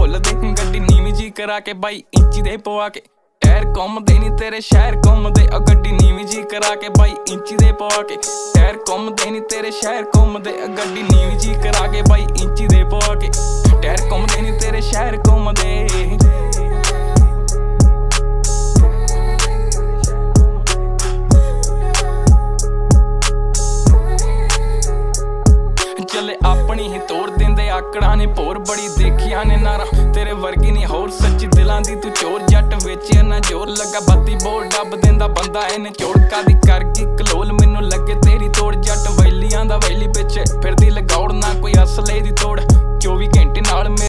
भुल दे गड्डी नीवी जी करा के बाई इंची दे पवा के टायर घुमदे नी तेरे शहर घुमदे गड्डी नीवी जी करा के बाई इंची दे पवा के टायर घुमदे नी तेरे शहर घुमदे गड्डी नीवी जी करा के बाई इंची दे पवा के टायर घुमदे नी तेरे शहर घुमदे। चले अपनी ही तोड़ देंदे आकड़ा ने भोर बड़ी देखिया ने नारा तेरे वर्गी नहीं होर सच्ची दिलां दी तू चोर जट वेचिया ना जोर लगा बत्ती बोर डब देंदा बंदा इने चोड़का दी कर गई कलोल मैनू लगे तेरी तोड़ जट वैलियां दा वैली पिछे फिरदी लगौड़ ना कोई असले दी तोड़